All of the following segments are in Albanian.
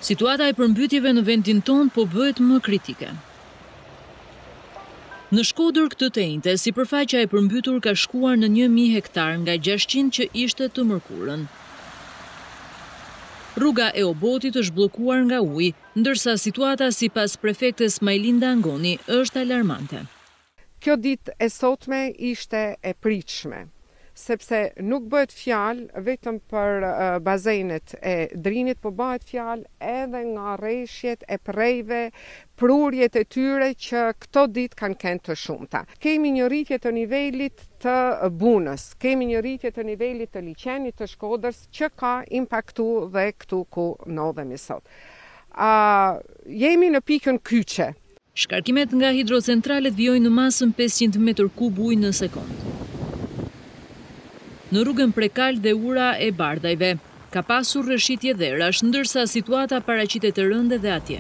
Situata e përmbytjeve në vendin tonë po bëhet më kritike. Në Shkodër këtë të njëjtë, sipërfaqja e përmbytur ka shkuar në 1000 hektar nga 600 që ishte të mërkurën. Rruga e Obotit është bllokuar nga ujë, ndërsa situata sipas prefektes Majlinda Angoni është alarmante. Kjo ditë e sotme ishte e pritshme, sepse nuk bëhet fjalë vetëm për bazenet e Drinit, po bëhet fjalë edhe nga rreshjet e prejve, prurjet e tyre që këto ditë kanë qenë të shumta. Kemi një rritje të nivelit të Bunës, kemi një rritje të nivelit të liçenit të Shkodrës që ka impaktu dhe këtu ku ndodhemi sot. Jemi në pikën kyçe. Shkarkimet nga hidrocentralet vijojnë në masën 500 m3 ujë në sekond. Në rrugën Prekal dhe ura e Bardhajve ka pasur rreshitje dherash, ndërsa situata paraqitet të rënde dhe atje.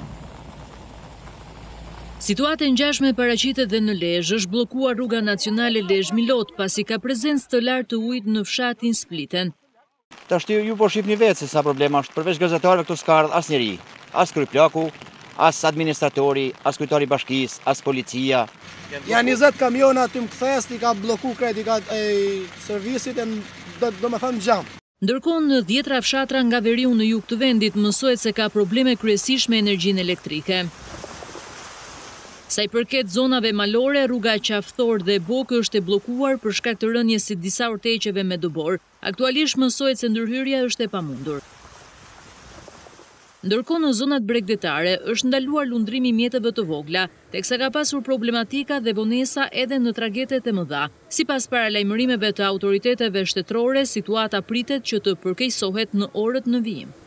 Situata e ngjashme paraqitet dhe në Lezhë, është bllokuar rruga nacionale Lezhë-Milot pasi ka prezencë të lartë të ujit në fshatin Spliten. Tashti ju po shihni vetë se sa problema është, përveç gazetarëve këtu s'ka ardhur asnjëri, as kryplaku, as administratori, as kryetari i bashkisë, as policia. Janë 20 kamiona të mkthes, i ka blloku kredi ka servisit e do më thënë gjam. Ndërkohë në 10 fshatra nga veriu në jug të vendit mësohet se ka probleme kryesisht me energjinë elektrike. Sa i përket zonave malore, rruga Qafthor dhe Bokë është e bllokuar për shkak të rënies së disa urtëqeve me dëbor. Aktualisht mësohet se ndërhyrja është e pamundur. Ndërkohë në zonat bregdetare është ndaluar lundrimi i mjeteve të vogla, teksa ka pasur problematika dhe vonesa edhe në tragetet e mëdha. Sipas paralajmërimeve të autoriteteve shtetërore, situata pritet që të përkeqësohet në orët në vijim.